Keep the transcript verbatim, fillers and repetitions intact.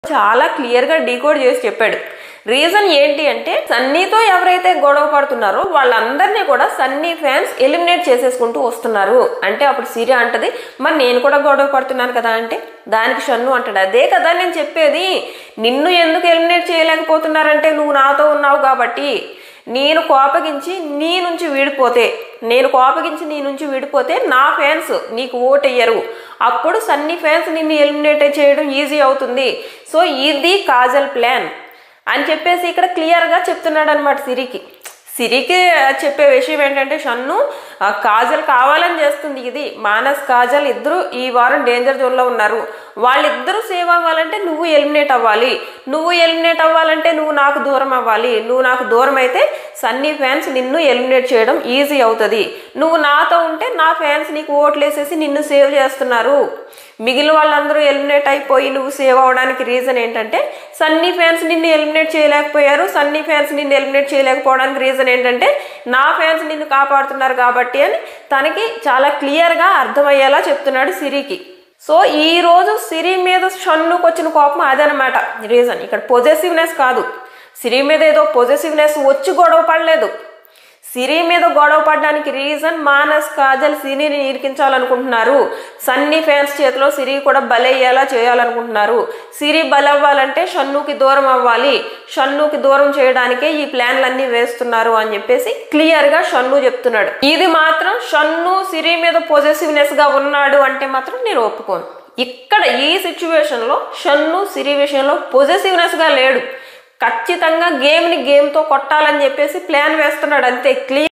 చాలా క్లియర్ గా డీకోడ్ చేసి చెప్పాడు. రీజన్ ఏంటి అంటే సన్నీతో ఎవరైతే గొడవ పడుతున్నారో వాళ్ళందరినీ కూడా సన్నీ ఫ్యాన్స్ ఎలిమినేట్ చేసేసుకుంటూ వస్తున్నారు. అంటే అప్పుడు సిరి అంటది, మరి నేను కూడా గొడవ పడుతున్నాను కదా అంటే దానికి షన్ను అంటాడు, అదే కదా నేను చెప్పేది, నిన్ను ఎందుకు ఎలిమినేట్ చేయలేకపోతున్నారంటే నువ్వు నాతో ఉన్నావు కాబట్టి. నేను కోపగించి నీ నుంచి వీడిపోతే నేను కోపగించి నీ నుంచి వీడిపోతే నా ఫ్యాన్స్ నీకు ఓటెయ్యరు, అప్పుడు సన్నీ ఫ్యాన్స్ నిన్ను ఎలిమినేట్ చేయడం ఈజీ అవుతుంది. సో ఇది కాజల్ ప్లాన్ అని చెప్పేసి ఇక్కడ క్లియర్గా చెప్తున్నాడు అనమాట సిరికి. సిరికి చెప్పే విషయం ఏంటంటే షన్ను కాజల్ కావాలని చేస్తుంది ఇది. మానస్ కాజల్ ఇద్దరు ఈ వారం డేంజర్ జోన్లో ఉన్నారు. వాళ్ళిద్దరూ సేవ్ అవ్వాలంటే నువ్వు ఎలిమినేట్ అవ్వాలి. నువ్వు ఎలిమినేట్ అవ్వాలంటే నువ్వు నాకు దూరం అవ్వాలి. నువ్వు నాకు దూరం అయితే సన్నీ ఫ్యాన్స్ నిన్ను ఎలిమినేట్ చేయడం ఈజీ అవుతుంది. నువ్వు నాతో ఉంటే నా ఫ్యాన్స్ నీకు ఓట్లేసేసి నిన్ను సేవ్ చేస్తున్నారు. మిగిలిన వాళ్ళందరూ ఎలిమినేట్ అయిపోయి నువ్వు సేవ్ అవడానికి రీజన్ ఏంటంటే సన్నీ ఫ్యాన్స్ నిన్ను ఎలిమినేట్ చేయలేకపోయారు. సన్నీ ఫ్యాన్స్ నిన్ను ఎలిమినేట్ చేయలేకపోవడానికి రీజన్ ఏంటంటే నా ఫ్యాన్స్ నిన్ను కాపాడుతున్నారు కాబట్టి అని తనకి చాలా క్లియర్గా అర్థమయ్యేలా చెప్తున్నాడు సిరికి. సో ఈ రోజు సిరి మీద షన్నుకు వచ్చిన కోపం అదనమాట రీజన్. ఇక్కడ పొజెసివ్నెస్ కాదు, సిరి మీద ఏదో పొజెసివ్నెస్ వచ్చి గొడవ పడలేదు. సిరి మీద గొడవ పడడానికి రీజన్ మానస్ కాజల్ సిరిని ఇరికించాలనుకుంటున్నారు. సన్నీ ఫ్యాన్స్ చేతిలో సిరి కూడా బలయ్యేలా చేయాలనుకుంటున్నారు. సిరి బలవ్వాలంటే షన్నుకి దూరం అవ్వాలి. షన్నుకి దూరం చేయడానికే ఈ ప్లాన్లన్నీ వేస్తున్నారు అని చెప్పేసి క్లియర్గా షన్ను చెప్తున్నాడు. ఇది మాత్రం షన్ను సిరి మీద పొజెసివ్నెస్ గా ఉన్నాడు అంటే మాత్రం నేను ఒప్పుకోను. ఇక్కడ ఈ సిచ్యువేషన్లో షన్ను సిరి విషయంలో పొజెసివ్నెస్ గా లేడు. ఖచ్చితంగా గేమ్ని గేమ్తో కొట్టాలని చెప్పేసి ప్లాన్ వేస్తున్నాడు అంతే. క్లియర్